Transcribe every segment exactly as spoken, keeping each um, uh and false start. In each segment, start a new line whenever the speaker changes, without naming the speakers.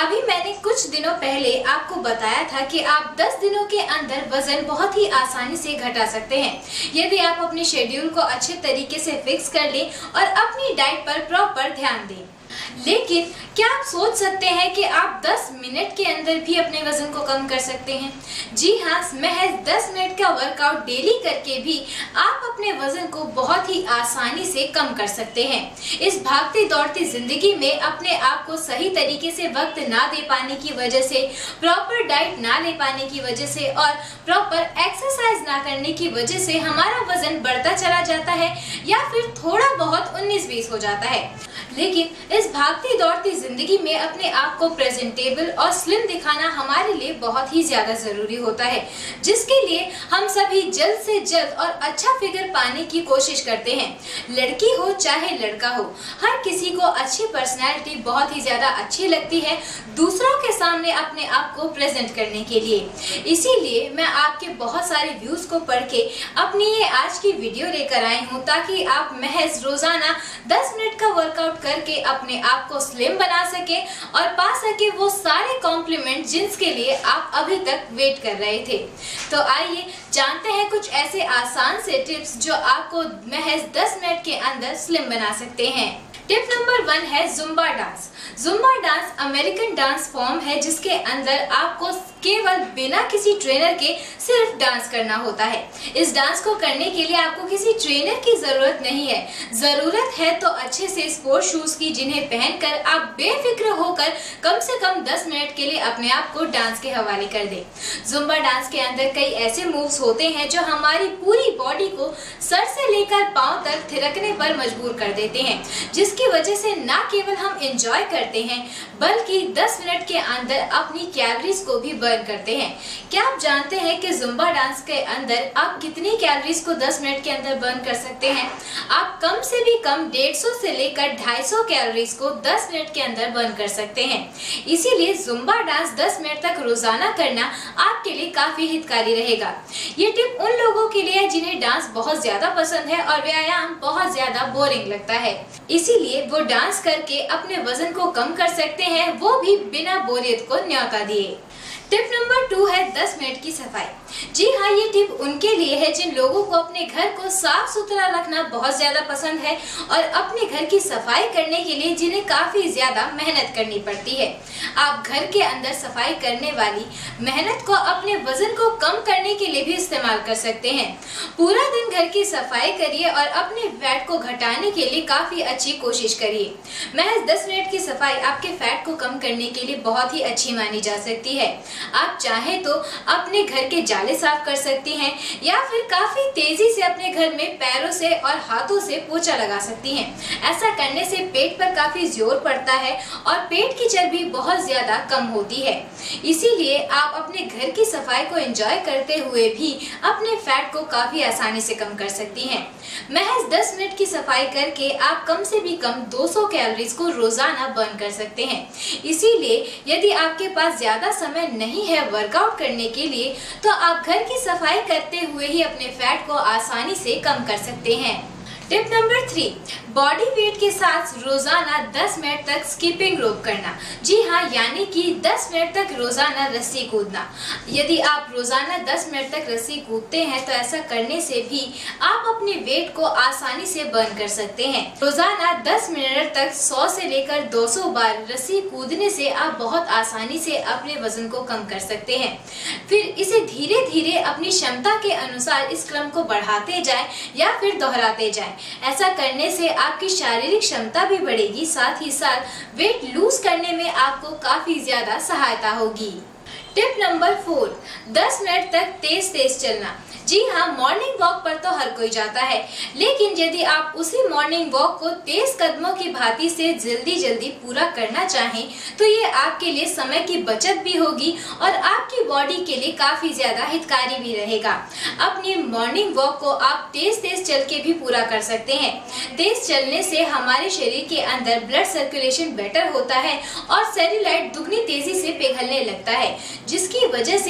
अभी मैंने कुछ दिनों पहले आपको बताया था कि आप दस दिनों के अंदर वजन बहुत ही आसानी से घटा सकते हैं यदि आप अपने शेड्यूल को अच्छे तरीके से फिक्स कर लें और अपनी डाइट पर प्रॉपर ध्यान दें। लेकिन क्या आप सोच सकते हैं कि आप दस मिनट के अंदर भी अपने वजन को कम कर सकते हैं? जी हाँ, महज दस मिनट का वर्कआउट डेली करके भी आप अपने वजन को बहुत ही आसानी से कम कर सकते हैं। इस भागती दौड़ती जिंदगी में अपने आप को सही तरीके से वक्त ना दे पाने की वजह से, प्रॉपर डाइट ना ले पाने की वजह से और प्रॉपर एक्सरसाइज ना करने की वजह से हमारा वजन बढ़ता चला जाता है या फिर थोड़ा बहुत उन्नीस बीस हो जाता है। लेकिन इस भागती दौड़ती जिंदगी में अपने आप को प्रेजेंटेबल और स्लिम दिखाना हमारे लिए बहुत ही ज्यादा जरूरी होता है, जिसके लिए हम सभी जल्द से जल्द और अच्छा फिगर पाने की कोशिश करते हैं। लड़की हो चाहे लड़का हो, हर किसी को अच्छी पर्सनैलिटी बहुत ही ज्यादा अच्छी लगती है दूसरों के सामने अपने आप को प्रेजेंट करने के लिए। इसीलिए मैं आपके बहुत सारे व्यूज को पढ़ के अपनी ये आज की वीडियो लेकर आई हूँ, ताकि आप महज रोजाना दस मिनट का वर्कआउट करके अपने आप को स्लिम बना सके और पा सके वो सारे कॉम्प्लीमेंट जिनके लिए आप अभी तक वेट कर रहे थे। तो आइए जानते हैं कुछ ऐसे आसान से टिप्स जो आपको महज दस मिनट के अंदर स्लिम बना सकते हैं। टिप नंबर वन है Zumba dance. Zumba dance American dance form है जिसके अंदर आपको केवल बिना किसी ट्रेनर के सिर्फ डांस करना होता है। इस डांस को करने के लिए आपको किसी ट्रेनर की जरूरत नहीं है। जरूरत है तो अच्छे से स्पोर्ट शूज की, जिन्हें पहनकर आप बेफिक्र होकर कम से कम दस मिनट के लिए अपने आप को डांस के हवाले कर दें। जुम्बा डांस के अंदर कई ऐसे मूव्स होते हैं जो हमारी पूरी बॉडी को सर से लेकर पांव तक थिरकने पर मजबूर कर देते हैं, जिसकी वजह से न केवल हम एंजॉय करते हैं बल्कि दस मिनट के अंदर अपनी कैलोरीज को भी बर्न करते हैं। क्या आप जानते हैं कि जुम्बा डांस के अंदर आप कितनी कैलोरीज को दस मिनट के अंदर बर्न कर सकते हैं? आप कम से भी कम डेढ़ सौ से लेकर ढाई सौ कैलोरीज को दस मिनट के अंदर बर्न कर सकते हैं। इसीलिए जुम्बा डांस दस मिनट तक रोजाना करना आपके लिए काफी हितकारी रहेगा। ये टिप उन लोगों के लिए है जिन्हें डांस बहुत ज्यादा पसंद है और व्यायाम बहुत ज्यादा बोरिंग लगता है, इसीलिए वो डांस करके अपने वजन को कम कर सकते हैं, वो भी बिना बोरियत को न्योता दिए। टिप नंबर टू है दस मिनट की सफाई। जी हाँ, ये टिप उनके लिए है जिन लोगों को अपने घर को साफ सुथरा रखना बहुत ज्यादा पसंद है और अपने घर की सफाई करने के लिए जिन्हें काफी ज्यादा मेहनत करनी पड़ती है। आप घर के अंदर सफाई करने वाली मेहनत को अपने वजन को कम करने के लिए भी इस्तेमाल कर सकते हैं। पूरा दिन घर की सफाई करिए और अपने फैट को घटाने के लिए काफी अच्छी कोशिश करिए। महज दस मिनट की सफाई आपके फैट को कम करने के लिए बहुत ही अच्छी मानी जा सकती है। आप चाहें तो अपने घर के जाले साफ कर सकती हैं या फिर काफी तेजी से अपने घर में पैरों से और हाथों से पोछा लगा सकती हैं। ऐसा करने से पेट पर काफी जोर पड़ता है और पेट की चर्बी बहुत ज्यादा कम होती है। इसीलिए आप अपने घर की सफाई को एंजॉय करते हुए भी अपने फैट को काफी आसानी से कम कर सकती हैं। महज दस मिनट की सफाई करके आप कम से भी कम दो सौ कैलोरीज को रोजाना बर्न कर सकते हैं। इसीलिए यदि आपके पास ज्यादा समय नहीं है वर्कआउट करने के लिए, तो आप घर की सफाई करते हुए ही अपने फैट को आसानी से कम कर सकते हैं। Tip number three, body weight के साथ रोजाना दस मिनट तक स्किपिंग रोप करना। जी हाँ, यानी कि दस मिनट तक रोजाना रस्सी कूदना। यदि आप रोजाना दस मिनट तक रस्सी कूदते हैं तो ऐसा करने से भी आप अपने वेट को आसानी से बर्न कर सकते हैं। रोजाना दस मिनट तक सौ से लेकर दो सौ बार रस्सी कूदने से आप बहुत आसानी से अपने वजन को कम कर सकते हैं। फिर इसे धीरे धीरे अपनी क्षमता के अनुसार इस क्रम को बढ़ाते जाएं या फिर दोहराते जाएं। ऐसा करने से आपकी शारीरिक क्षमता भी बढ़ेगी, साथ ही साथ वेट लूज करने में आपको काफी ज्यादा सहायता होगी। टिप नंबर फोर, दस मिनट तक तेज तेज चलना। जी हाँ, मॉर्निंग वॉक पर तो हर कोई जाता है, लेकिन यदि आप उसी मॉर्निंग वॉक को तेज कदमों की भांति से जल्दी जल्दी पूरा करना चाहें तो ये आपके लिए समय की बचत भी होगी और आपकी बॉडी के लिए काफी ज्यादा हितकारी भी रहेगा। अपनी मॉर्निंग वॉक को आप तेज तेज चल के भी पूरा कर सकते हैं। तेज चलने से हमारे शरीर के अंदर ब्लड सर्कुलेशन बेटर होता है और सेल्यूलाइट दुगनी तेजी से पिघलने लगता है, जिसकी वजह से हमारी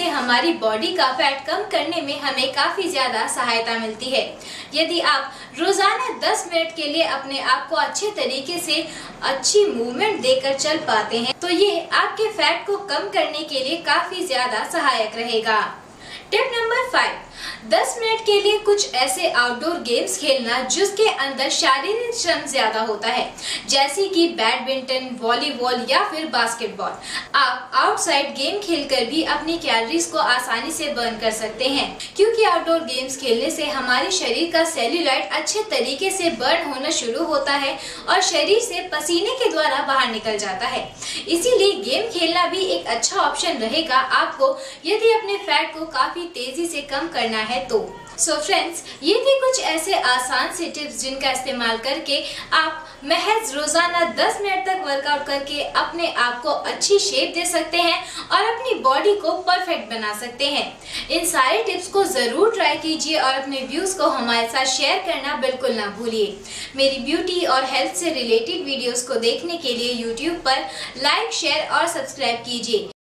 हमारी बॉडी का फैट कम करने में हमें काफी ज्यादा सहायता मिलती है। यदि आप रोजाना दस मिनट के लिए अपने आप को अच्छे तरीके से अच्छी मूवमेंट देकर चल पाते हैं तो ये आपके फैट को कम करने के लिए काफी ज्यादा सहायक रहेगा। टिप नंबर फाइव, दस मिनट के लिए कुछ ऐसे आउटडोर गेम्स खेलना जिसके अंदर शारीरिक श्रम ज्यादा होता है, जैसे कि बैडमिंटन, वॉलीबॉल या फिर बास्केटबॉल। आप आउटसाइड गेम खेलकर भी अपनी कैलोरीज को आसानी से बर्न कर सकते हैं, क्योंकि आउटडोर गेम्स खेलने से हमारे शरीर का सेल्यूलाइट अच्छे तरीके से बर्न होना शुरू होता है और शरीर से पसीने के द्वारा बाहर निकल जाता है। इसीलिए गेम खेलना भी एक अच्छा ऑप्शन रहेगा आपको, यदि अपने फैट को काफी तेजी से कम करना है तो। सो फ्रेंड्स, ये थे कुछ ऐसे आसान से टिप्स जिनका इस्तेमाल करके आप महज रोजाना दस मिनट तक वर्कआउट करके अपने आप को अच्छी शेप दे सकते हैं और अपनी बॉडी को परफेक्ट बना सकते हैं। इन सारे टिप्स को जरूर ट्राई कीजिए और अपने व्यूज को हमारे साथ शेयर करना बिल्कुल ना भूलिए। मेरी ब्यूटी और हेल्थ से रिलेटेड वीडियोस को देखने के लिए यूट्यूब पर लाइक, शेयर और सब्सक्राइब कीजिए।